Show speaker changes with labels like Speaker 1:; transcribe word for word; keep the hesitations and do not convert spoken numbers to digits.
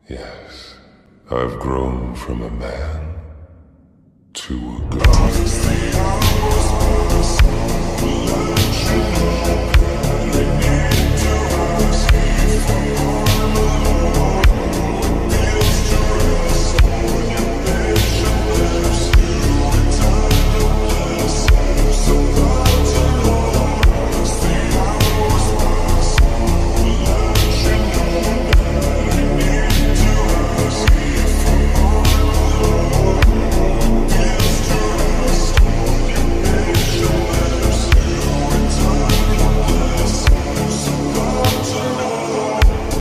Speaker 1: Yes, I've grown from a man to a god.